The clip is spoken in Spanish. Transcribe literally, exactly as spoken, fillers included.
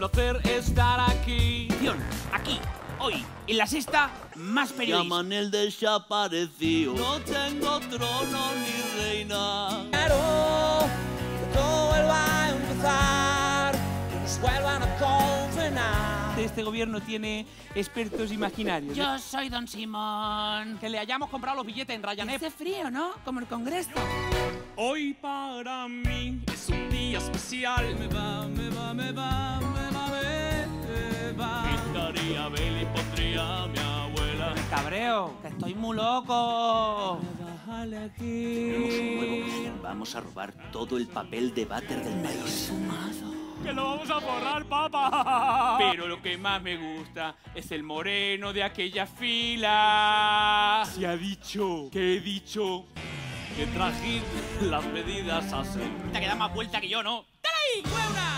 placer estar aquí. Aquí, hoy, en la sexta, más periodismo. Llaman el desaparecido. No tengo trono ni reina. Claro, que todo vuelva a empezar, que nos vuelvan a condenar. Este gobierno tiene expertos imaginarios. Yo soy Don Simón. Que le hayamos comprado los billetes en Ryanair. Hace frío, ¿no? Como el Congreso. Hoy para mí es un día especial. Me va, me va, me va, me va, me va. Pintaría vela y pondría a mi abuela. Cabreo, que estoy muy loco. Bájale aquí. Tenemos un nuevo plan. Vamos a robar todo el papel de váter del país. Que lo vamos a borrar, papá. Pero lo que más me gusta es el moreno de aquella fila. Se ha dicho, que he dicho, que trajín las medidas a ser. Te queda más vuelta que yo, ¿no? ¡Dale ahí, buena!